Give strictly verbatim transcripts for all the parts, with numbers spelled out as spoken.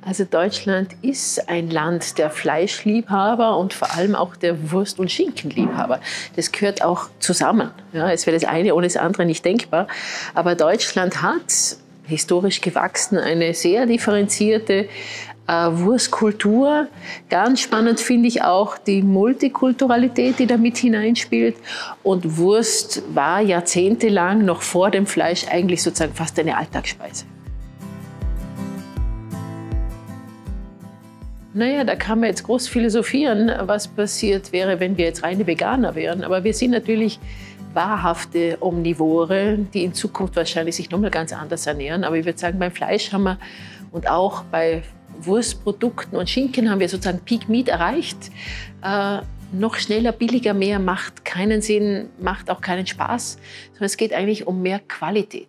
Also Deutschland ist ein Land der Fleischliebhaber und vor allem auch der Wurst- und Schinkenliebhaber. Das gehört auch zusammen. Ja, es wäre das eine ohne das andere nicht denkbar. Aber Deutschland hat historisch gewachsen eine sehr differenzierte äh, Wurstkultur. Ganz spannend finde ich auch die Multikulturalität, die da mit hineinspielt. Und Wurst war jahrzehntelang noch vor dem Fleisch eigentlich sozusagen fast eine Alltagsspeise. Naja, da kann man jetzt groß philosophieren, was passiert wäre, wenn wir jetzt reine Veganer wären. Aber wir sind natürlich wahrhafte Omnivore, die in Zukunft wahrscheinlich sich nochmal ganz anders ernähren. Aber ich würde sagen, beim Fleisch haben wir und auch bei Wurstprodukten und Schinken haben wir sozusagen Peak Meat erreicht. Äh, noch schneller, billiger, mehr macht keinen Sinn, macht auch keinen Spaß, sondern es geht eigentlich um mehr Qualität.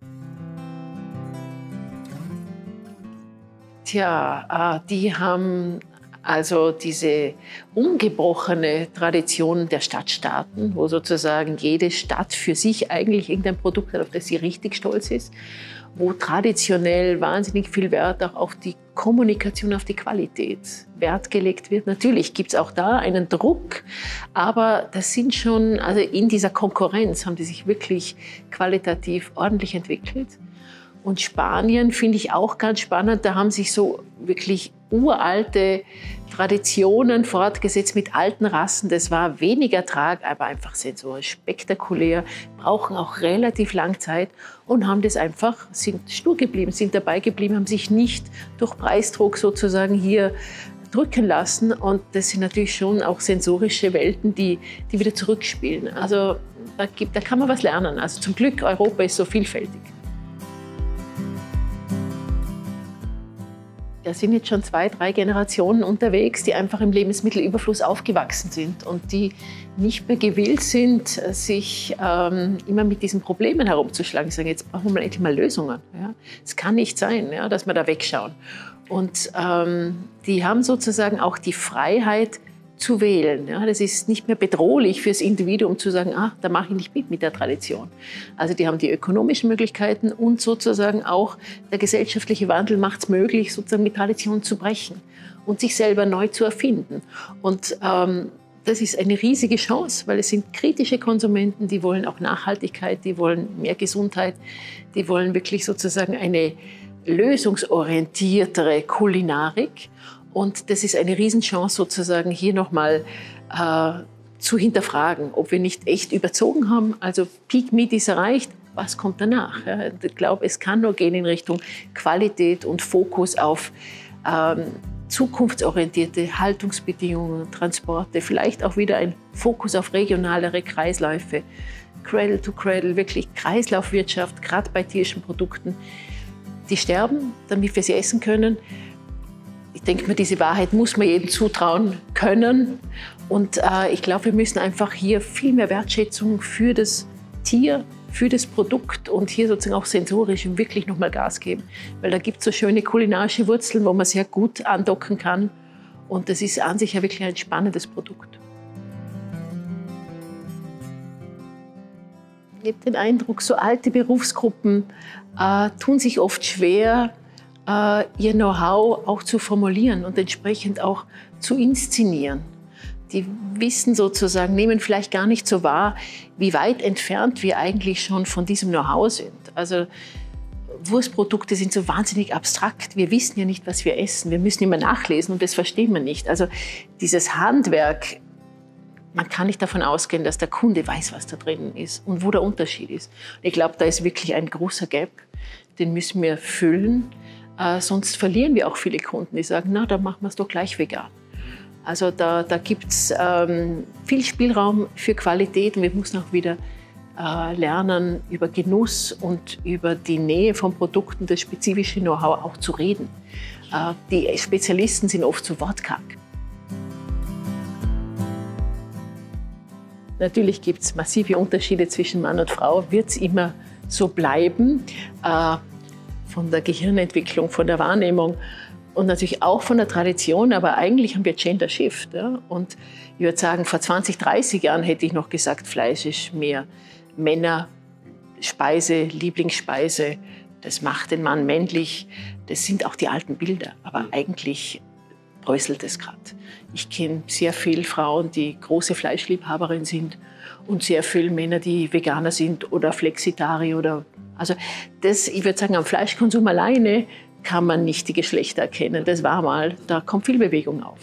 Tja, äh, die haben also diese ungebrochene Tradition der Stadtstaaten, wo sozusagen jede Stadt für sich eigentlich irgendein Produkt hat, auf das sie richtig stolz ist, wo traditionell wahnsinnig viel Wert auch auf die Kommunikation, auf die Qualität Wert gelegt wird. Natürlich gibt es auch da einen Druck, aber das sind schon, also in dieser Konkurrenz haben die sich wirklich qualitativ ordentlich entwickelt. Und Spanien finde ich auch ganz spannend. Da haben sich so wirklich uralte Traditionen fortgesetzt mit alten Rassen. Das war weniger Trag, aber einfach sensorisch spektakulär, brauchen auch relativ lang Zeit und haben das einfach, sind stur geblieben, sind dabei geblieben, haben sich nicht durch Preisdruck sozusagen hier drücken lassen. Und das sind natürlich schon auch sensorische Welten, die, die wieder zurückspielen. Also da, gibt, da kann man was lernen. Also zum Glück, Europa ist so vielfältig. Da sind jetzt schon zwei, drei Generationen unterwegs, die einfach im Lebensmittelüberfluss aufgewachsen sind und die nicht mehr gewillt sind, sich ähm, immer mit diesen Problemen herumzuschlagen. Sie sagen, jetzt brauchen wir mal endlich mal Lösungen. Ja? Es kann nicht sein, ja, dass wir da wegschauen. Und ähm, die haben sozusagen auch die Freiheit zu wählen. Ja? Das ist nicht mehr bedrohlich fürs Individuum zu sagen, ah, da mache ich nicht mit mit der Tradition. Also die haben die ökonomischen Möglichkeiten und sozusagen auch der gesellschaftliche Wandel macht es möglich, sozusagen mit Tradition zu brechen und sich selber neu zu erfinden. Und ähm, das ist eine riesige Chance, weil es sind kritische Konsumenten, die wollen auch Nachhaltigkeit, die wollen mehr Gesundheit, die wollen wirklich sozusagen eine lösungsorientiertere Kulinarik. Und das ist eine Riesenchance, sozusagen hier nochmal äh, zu hinterfragen, ob wir nicht echt überzogen haben. Also Peak Meat ist erreicht, was kommt danach? Ja, ich glaube, es kann nur gehen in Richtung Qualität und Fokus auf ähm, zukunftsorientierte Haltungsbedingungen, Transporte, vielleicht auch wieder ein Fokus auf regionalere Kreisläufe, Cradle to Cradle, wirklich Kreislaufwirtschaft, gerade bei tierischen Produkten. Die sterben, damit wir sie essen können. Ich denke mir, diese Wahrheit muss man jedem zutrauen können. Und äh, ich glaube, wir müssen einfach hier viel mehr Wertschätzung für das Tier, für das Produkt und hier sozusagen auch sensorisch wirklich nochmal Gas geben. Weil da gibt es so schöne kulinarische Wurzeln, wo man sehr gut andocken kann. Und das ist an sich ja wirklich ein spannendes Produkt. Ich habe den Eindruck, so alte Berufsgruppen äh, tun sich oft schwer, Uh, ihr Know-how auch zu formulieren und entsprechend auch zu inszenieren. Die wissen sozusagen, nehmen vielleicht gar nicht so wahr, wie weit entfernt wir eigentlich schon von diesem Know-how sind. Also Wurstprodukte sind so wahnsinnig abstrakt. Wir wissen ja nicht, was wir essen. Wir müssen immer nachlesen und das verstehen wir nicht. Also dieses Handwerk, man kann nicht davon ausgehen, dass der Kunde weiß, was da drin ist und wo der Unterschied ist. Ich glaube, da ist wirklich ein großer Gap, den müssen wir füllen. Äh, sonst verlieren wir auch viele Kunden, die sagen, na, dann machen wir es doch gleich vegan. Also da, da gibt es ähm, viel Spielraum für Qualität und wir müssen auch wieder äh, lernen, über Genuss und über die Nähe von Produkten, das spezifische Know-how auch zu reden. Äh, die Spezialisten sind oft so wortkarg. Natürlich gibt es massive Unterschiede zwischen Mann und Frau, wird es immer so bleiben. Äh, von der Gehirnentwicklung, von der Wahrnehmung und natürlich auch von der Tradition, aber eigentlich haben wir Gender Shift. Ja? Und ich würde sagen, vor zwanzig, dreißig Jahren hätte ich noch gesagt, Fleisch ist mehr Männerspeise, Lieblingsspeise. das macht den Mann männlich, das sind auch die alten Bilder. Aber eigentlich bröselt es gerade. Ich kenne sehr viele Frauen, die große Fleischliebhaberinnen sind und sehr viele Männer, die Veganer sind oder Flexitarier. Oder, also das, ich würde sagen, am Fleischkonsum alleine kann man nicht die Geschlechter erkennen. Das war mal, da kommt viel Bewegung auf.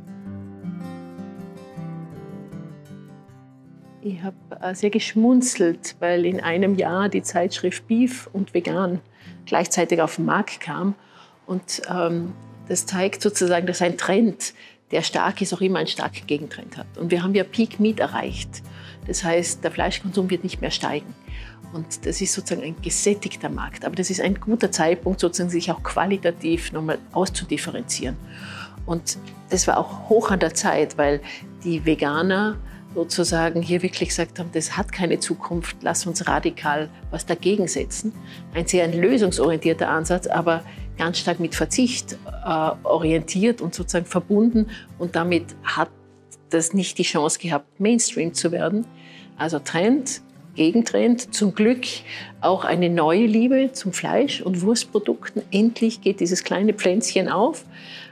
Ich habe sehr geschmunzelt, weil in einem Jahr die Zeitschrift Beef und Vegan gleichzeitig auf den Markt kam. Und ähm, das zeigt sozusagen, dass ein Trend, der stark ist, auch immer einen starken Gegentrend hat. Und wir haben ja Peak Meat erreicht. Das heißt, der Fleischkonsum wird nicht mehr steigen. Und das ist sozusagen ein gesättigter Markt. Aber das ist ein guter Zeitpunkt, sozusagen sich auch qualitativ nochmal auszudifferenzieren. Und das war auch hoch an der Zeit, weil die Veganer sozusagen hier wirklich gesagt haben, das hat keine Zukunft, lass uns radikal was dagegen setzen. Ein sehr ein lösungsorientierter Ansatz, aber ganz stark mit Verzicht äh, orientiert und sozusagen verbunden. Und damit hat das nicht die Chance gehabt, Mainstream zu werden. Also Trend, Gegentrend, zum Glück auch eine neue Liebe zum Fleisch und Wurstprodukten. Endlich geht dieses kleine Pflänzchen auf.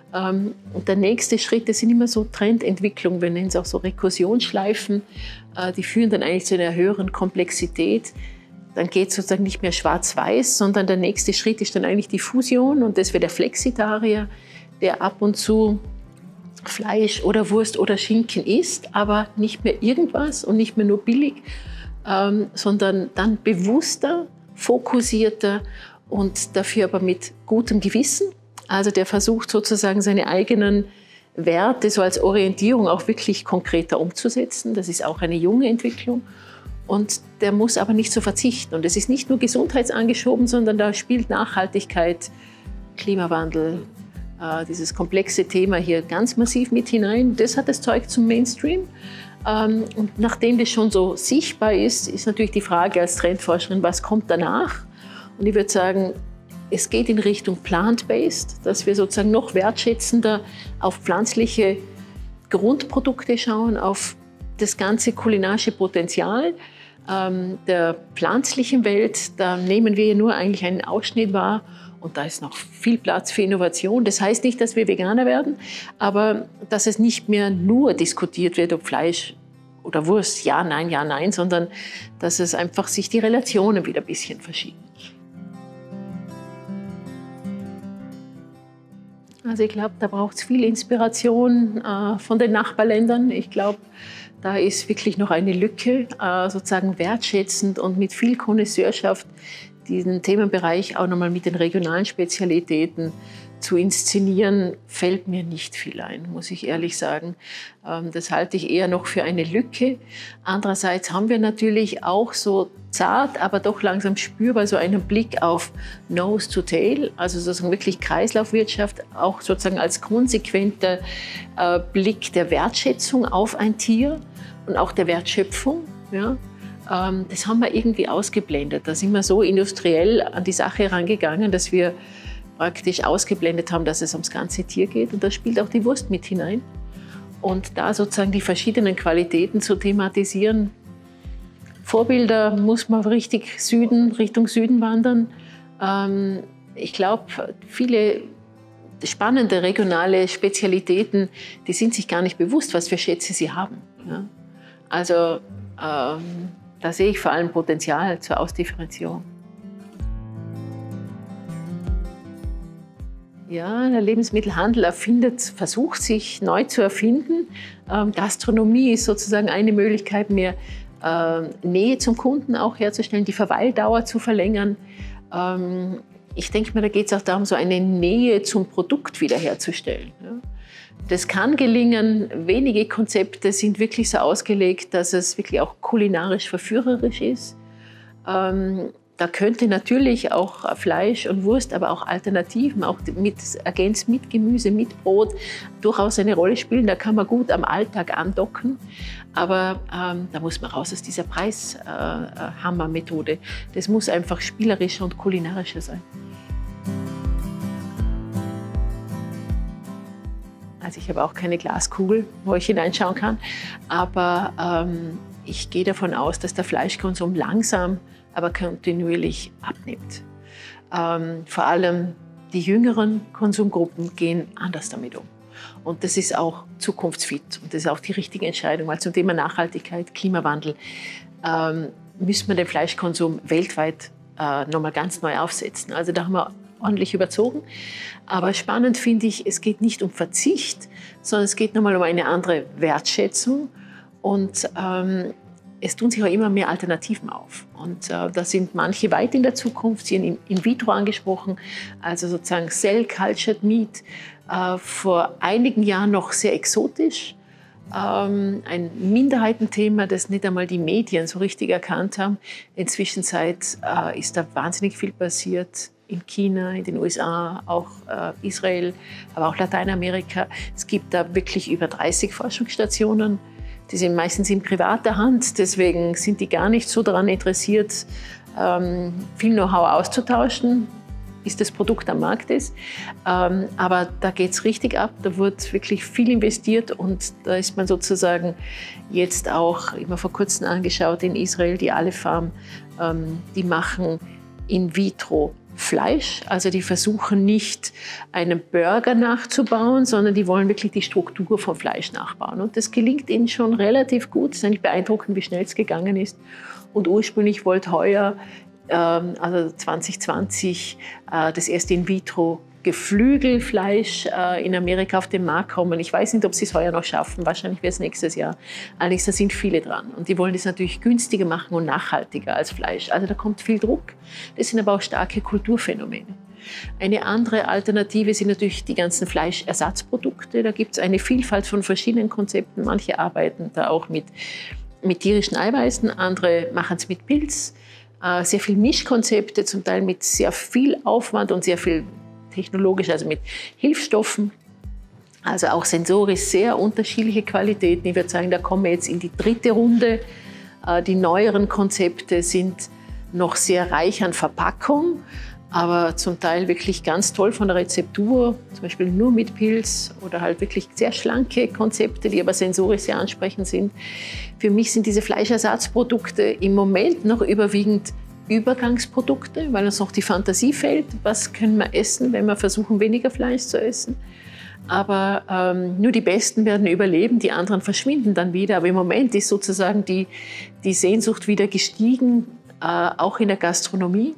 Und der nächste Schritt, das sind immer so Trendentwicklungen, wir nennen es auch so Rekursionsschleifen, die führen dann eigentlich zu einer höheren Komplexität. Dann geht es sozusagen nicht mehr schwarz-weiß, sondern der nächste Schritt ist dann eigentlich die Fusion und das wäre der Flexitarier, der ab und zu Fleisch oder Wurst oder Schinken isst, aber nicht mehr irgendwas und nicht mehr nur billig, sondern dann bewusster, fokussierter und dafür aber mit gutem Gewissen. Also der versucht sozusagen seine eigenen Werte so als Orientierung auch wirklich konkreter umzusetzen. Das ist auch eine junge Entwicklung. Und der muss aber nicht so verzichten. Und es ist nicht nur gesundheitsangeschoben, sondern da spielt Nachhaltigkeit, Klimawandel, äh, dieses komplexe Thema hier ganz massiv mit hinein. Das hat das Zeug zum Mainstream. Ähm, und nachdem das schon so sichtbar ist, ist natürlich die Frage als Trendforscherin, was kommt danach? Und ich würde sagen, es geht in Richtung plant-based, dass wir sozusagen noch wertschätzender auf pflanzliche Grundprodukte schauen, auf das ganze kulinarische Potenzial ähm, der pflanzlichen Welt. Da nehmen wir nur eigentlich einen Ausschnitt wahr und da ist noch viel Platz für Innovation. Das heißt nicht, dass wir Veganer werden, aber dass es nicht mehr nur diskutiert wird, ob Fleisch oder Wurst, ja, nein, ja, nein, sondern dass es einfach sich die Relationen wieder ein bisschen verschieben. Also ich glaube, da braucht es viel Inspiration äh, von den Nachbarländern. Ich glaube, da ist wirklich noch eine Lücke, äh, sozusagen wertschätzend und mit viel Connoisseurschaft diesen Themenbereich auch nochmal mit den regionalen Spezialitäten zu inszenieren, fällt mir nicht viel ein, muss ich ehrlich sagen. Ähm, das halte ich eher noch für eine Lücke. Andererseits haben wir natürlich auch so zart, aber doch langsam spürbar so einen Blick auf Nose to Tail, also sozusagen wirklich Kreislaufwirtschaft, auch sozusagen als konsequenter äh, Blick der Wertschätzung auf ein Tier und auch der Wertschöpfung. Ja. Ähm, das haben wir irgendwie ausgeblendet. Da sind wir so industriell an die Sache herangegangen, dass wir praktisch ausgeblendet haben, dass es ums ganze Tier geht. Und da spielt auch die Wurst mit hinein. Und da sozusagen die verschiedenen Qualitäten zu thematisieren. Vorbilder muss man richtig Süden, Richtung Süden wandern. Ähm, ich glaube, viele spannende regionale Spezialitäten, die sind sich gar nicht bewusst, was für Schätze sie haben. Ja? Also ähm, da sehe ich vor allem Potenzial zur Ausdifferenzierung. Ja, der Lebensmittelhandel erfindet, versucht sich neu zu erfinden. Ähm, Gastronomie ist sozusagen eine Möglichkeit, mehr äh, Nähe zum Kunden auch herzustellen, die Verweildauer zu verlängern. Ähm, ich denke mir, da geht es auch darum, so eine Nähe zum Produkt wiederherzustellen. Ja. Das kann gelingen. Wenige Konzepte sind wirklich so ausgelegt, dass es wirklich auch kulinarisch verführerisch ist. Ähm, Da könnte natürlich auch Fleisch und Wurst, aber auch Alternativen, auch mit, ergänzt mit Gemüse, mit Brot, durchaus eine Rolle spielen. Da kann man gut am Alltag andocken. Aber ähm, da muss man raus aus dieser Preishammer-Methode. Äh, das muss einfach spielerischer und kulinarischer sein. Also ich habe auch keine Glaskugel, wo ich hineinschauen kann. Aber ähm, ich gehe davon aus, dass der Fleischkonsum langsam aber kontinuierlich abnimmt. Ähm, vor allem die jüngeren Konsumgruppen gehen anders damit um. Und das ist auch zukunftsfit und das ist auch die richtige Entscheidung. Weil zum Thema Nachhaltigkeit, Klimawandel ähm, müssen wir den Fleischkonsum weltweit äh, nochmal ganz neu aufsetzen. Also da haben wir ordentlich überzogen. Aber spannend finde ich, es geht nicht um Verzicht, sondern es geht nochmal um eine andere Wertschätzung. Und ähm, es tun sich auch immer mehr Alternativen auf. Und äh, da sind manche weit in der Zukunft, Sie haben in, in vitro angesprochen, also sozusagen Cell-Cultured Meat, äh, vor einigen Jahren noch sehr exotisch. Ähm, ein Minderheitenthema, das nicht einmal die Medien so richtig erkannt haben. Inzwischen äh, ist da wahnsinnig viel passiert. In China, in den U S A, auch äh, Israel, aber auch Lateinamerika. Es gibt da wirklich über dreißig Forschungsstationen. Die sind meistens in privater Hand, deswegen sind die gar nicht so daran interessiert, ähm, viel Know-how auszutauschen, bis das Produkt am Markt ist. Ähm, aber da geht es richtig ab, da wird wirklich viel investiert und da ist man sozusagen jetzt auch, immer vor kurzem angeschaut, in Israel, die Aleph Farm, ähm, die machen in vitro Fleisch, also die versuchen nicht einen Burger nachzubauen, sondern die wollen wirklich die Struktur vom Fleisch nachbauen. Und das gelingt ihnen schon relativ gut. Es ist eigentlich beeindruckend, wie schnell es gegangen ist. Und ursprünglich wollte heuer, ähm, also zwanzig zwanzig, äh, das erste In-vitro Geflügelfleisch äh, in Amerika auf den Markt kommen. Ich weiß nicht, ob sie es heuer noch schaffen. Wahrscheinlich wird es nächstes Jahr. Allerdings, da sind viele dran. Und die wollen das natürlich günstiger machen und nachhaltiger als Fleisch. Also da kommt viel Druck. Das sind aber auch starke Kulturphänomene. Eine andere Alternative sind natürlich die ganzen Fleischersatzprodukte. Da gibt es eine Vielfalt von verschiedenen Konzepten. Manche arbeiten da auch mit, mit tierischen Eiweißen, andere machen es mit Pilz. Äh, sehr viele Mischkonzepte, zum Teil mit sehr viel Aufwand und sehr viel technologisch, also mit Hilfsstoffen, also auch sensorisch sehr unterschiedliche Qualitäten. Ich würde sagen, da kommen wir jetzt in die dritte Runde. Die neueren Konzepte sind noch sehr reich an Verpackung, aber zum Teil wirklich ganz toll von der Rezeptur, zum Beispiel nur mit Pilz oder halt wirklich sehr schlanke Konzepte, die aber sensorisch sehr ansprechend sind. Für mich sind diese Fleischersatzprodukte im Moment noch überwiegend Übergangsprodukte, weil uns noch die Fantasie fehlt, was können wir essen, wenn wir versuchen, weniger Fleisch zu essen. Aber ähm, nur die Besten werden überleben, die anderen verschwinden dann wieder. Aber im Moment ist sozusagen die, die Sehnsucht wieder gestiegen, äh, auch in der Gastronomie.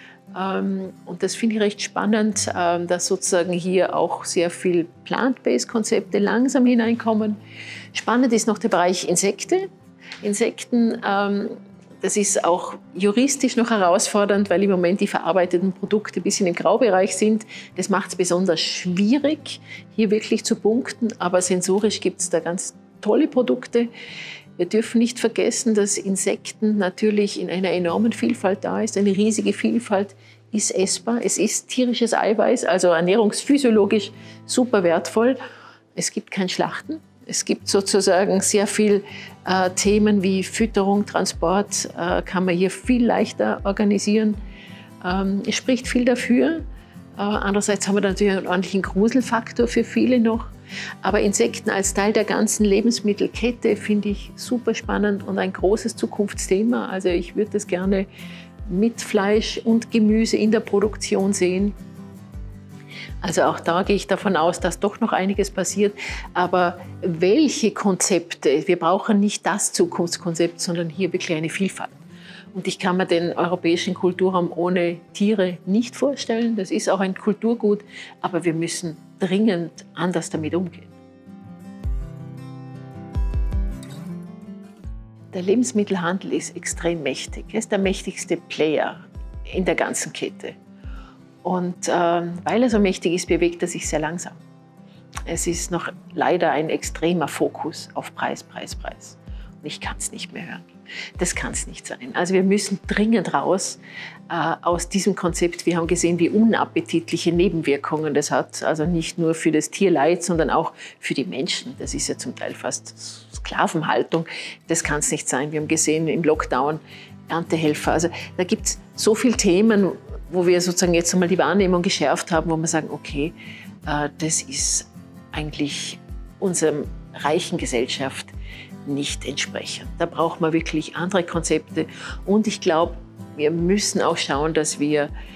Ähm, und das finde ich recht spannend, äh, dass sozusagen hier auch sehr viel Plant-Based-Konzepte langsam hineinkommen. Spannend ist noch der Bereich Insekte. Insekten ähm, Das ist auch juristisch noch herausfordernd, weil im Moment die verarbeiteten Produkte ein bisschen im Graubereich sind. Das macht es besonders schwierig, hier wirklich zu punkten. Aber sensorisch gibt es da ganz tolle Produkte. Wir dürfen nicht vergessen, dass Insekten natürlich in einer enormen Vielfalt da ist. Eine riesige Vielfalt ist essbar. Es ist tierisches Eiweiß, also ernährungsphysiologisch super wertvoll. Es gibt kein Schlachten. Es gibt sozusagen sehr viel äh, Themen wie Fütterung, Transport, äh, kann man hier viel leichter organisieren. Ähm, es spricht viel dafür. Äh, andererseits haben wir natürlich einen ordentlichen Gruselfaktor für viele noch. Aber Insekten als Teil der ganzen Lebensmittelkette finde ich super spannend und ein großes Zukunftsthema. Also ich würde das gerne mit Fleisch und Gemüse in der Produktion sehen. Also auch da gehe ich davon aus, dass doch noch einiges passiert. Aber welche Konzepte? Wir brauchen nicht das Zukunftskonzept, sondern hier wirklich eine Vielfalt. Und ich kann mir den europäischen Kulturraum ohne Tiere nicht vorstellen. Das ist auch ein Kulturgut, aber wir müssen dringend anders damit umgehen. Der Lebensmittelhandel ist extrem mächtig. Er ist der mächtigste Player in der ganzen Kette. Und äh, weil er so mächtig ist, bewegt er sich sehr langsam. Es ist noch leider ein extremer Fokus auf Preis, Preis, Preis. Und ich kann es nicht mehr hören. Das kann es nicht sein. Also wir müssen dringend raus äh, aus diesem Konzept. Wir haben gesehen, wie unappetitliche Nebenwirkungen das hat. Also nicht nur für das Tierleid, sondern auch für die Menschen. Das ist ja zum Teil fast Sklavenhaltung. Das kann es nicht sein. Wir haben gesehen im Lockdown Erntehelfer. Also da gibt es so viele Themen, wo wir sozusagen jetzt einmal die Wahrnehmung geschärft haben, wo wir sagen, okay, äh, das ist eigentlich unserer reichen Gesellschaft nicht entsprechend. Da braucht man wirklich andere Konzepte. Und ich glaube, wir müssen auch schauen, dass wir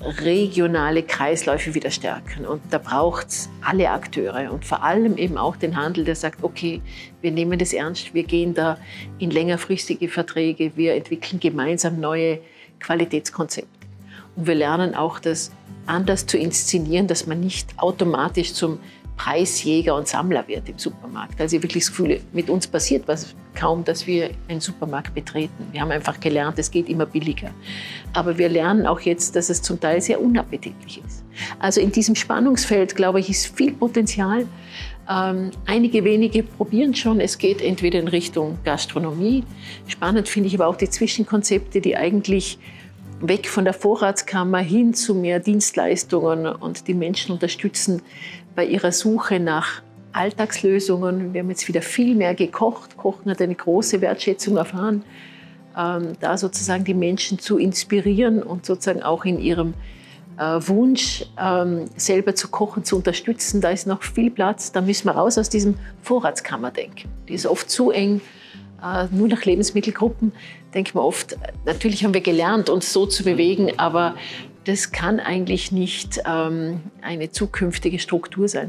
regionale Kreisläufe wieder stärken. Und da braucht es alle Akteure und vor allem eben auch den Handel, der sagt, okay, wir nehmen das ernst, wir gehen da in längerfristige Verträge, wir entwickeln gemeinsam neue Qualitätskonzepte. Und wir lernen auch, das anders zu inszenieren, dass man nicht automatisch zum Preisjäger und Sammler wird im Supermarkt. Also ich habe wirklich das Gefühl, mit uns passiert was kaum, dass wir einen Supermarkt betreten. Wir haben einfach gelernt, es geht immer billiger. Aber wir lernen auch jetzt, dass es zum Teil sehr unappetitlich ist. Also in diesem Spannungsfeld, glaube ich, ist viel Potenzial. Ähm, einige wenige probieren schon. Es geht entweder in Richtung Gastronomie. Spannend finde ich aber auch die Zwischenkonzepte, die eigentlich weg von der Vorratskammer hin zu mehr Dienstleistungen und die Menschen unterstützen bei ihrer Suche nach Alltagslösungen. Wir haben jetzt wieder viel mehr gekocht. Kochen hat eine große Wertschätzung erfahren. Ähm, da sozusagen die Menschen zu inspirieren und sozusagen auch in ihrem äh, Wunsch, ähm, selber zu kochen, zu unterstützen. Da ist noch viel Platz. Da müssen wir raus aus diesem Vorratskammerdenken. Die ist oft zu eng. Äh, nur nach Lebensmittelgruppen denkt man oft, natürlich haben wir gelernt, uns so zu bewegen, aber das kann eigentlich nicht ähm, eine zukünftige Struktur sein.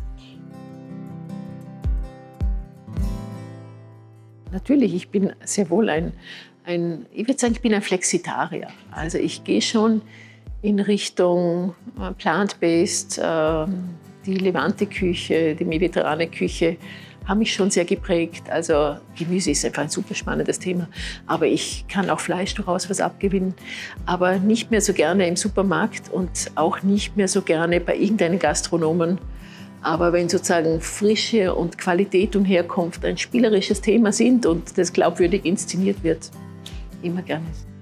Natürlich, ich bin sehr wohl ein, ein ich würde sagen, ich bin ein Flexitarier. Also ich gehe schon in Richtung äh, plant-based, äh, die Levante-Küche, die mediterrane Küche haben mich schon sehr geprägt. Also Gemüse ist einfach ein super spannendes Thema. Aber ich kann auch Fleisch durchaus was abgewinnen. Aber nicht mehr so gerne im Supermarkt und auch nicht mehr so gerne bei irgendeinem Gastronomen. Aber wenn sozusagen Frische und Qualität und Herkunft ein spielerisches Thema sind und das glaubwürdig inszeniert wird, immer gerne.